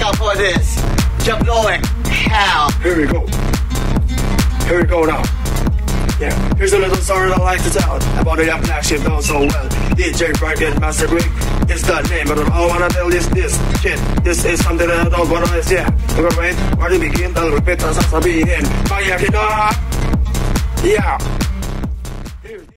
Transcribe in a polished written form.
up for this. You're blowing hell. Here we go. Here we go now. Yeah, here's a little story I like to tell about a young black sheep done so well. DJ Frank Master Greg is the name, but all I wanna tell is this shit. This is something that I don't wanna miss, yeah. We're gonna wait, where to begin, I'll repeat as I begin. Kaya kita, yeah.